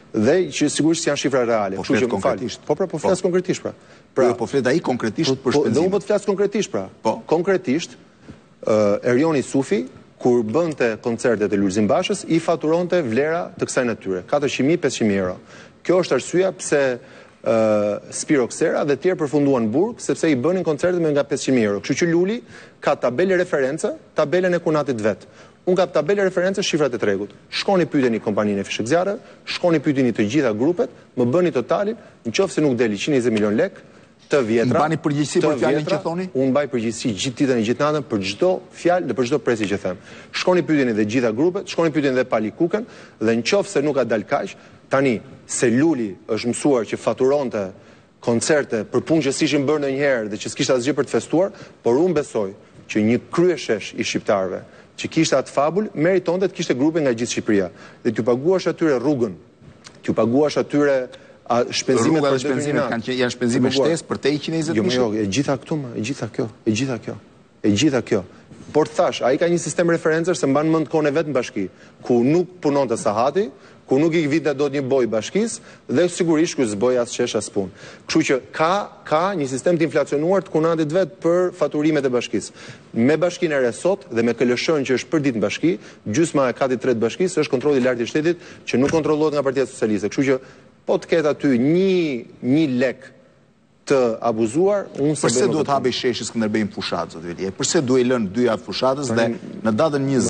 Dhe që sigurisht janë shifra reale. Po flet konkretisht. Po flas konkretisht pra. Po flet ai konkretisht për shpenzimet. Dhe unë po të flas konkretisht pra. Konkretisht Erioni Sufi kur bënte koncertet e Lulzim Bashës i faturonte vlera të kësaj natyre, 400.000, 500.000 euro. Kjo është arsyeja pse Spiro Ksera dhe tjerë përfunduan burg sepse i bënin koncertet me nga 500.000 euro. Kështu që Luli ka tabele referencë, tabelen e kunatit vet. Unë ka tabele referencë shifrat e tregut. Shkoni pyeteni kompaninë e Fishek Zjarre, shkoni pyeteni të gjitha grupet, më bëni totalin, nëse nuk deli 120 milion lek të vjetra. Mbani përgjegjësi për fjalën që thoni? Unë mbaj përgjegjësi gjithë ditën e gjithë natën për çdo fjalë dhe për çdo presi që them. Shkoni pyeteni dhe gjitha grupet, shkoni pyeteni dhe Pali Kukën dhe nëse nuk ka dal kaq, tani se Luli është mësuar që faturonte koncerte për punë që s'ishin bërë ndonjëherë dhe që s'kishte asgjë për të festuar, por unë besoj që një kryeshesh i shqiptarëve që kishte atë fabul, meritonte të kishte grupe nga gjithë Shqipëria. Dhe t'ju paguash atyre rrugën, t'ju paguash atyre shpenzimet për shpenzimet janë shpenzime shtesë për te 120 mijë. Jo, e gjitha këtu më, e gjitha kjo. Por thash, ai ka një sistem referencash se mban mend kohën e vet në bashki, ku nuk punonte Sahati, ku nuk i vinte dot një boj bashkisë dhe sigurisht ku s'boj as qesh as punë. Kështu që ka një sistem të inflacionuar të kunatit vet për faturimet e bashkisë. Me Bashkinë e Re sot dhe me KLSH-n që është për ditë në bashki, gjysma e katit tret bashkisë është kontrolli i lartë i shtetit që nuk kontrollohet nga Partia Socialiste. Kështu që po të ketë aty një lek të abuzuar, Përse duhet habej sheshi Skënderbej në fushatë, zot Vili? Përse duhet lënë 2 javë fushatës dhe në datën 20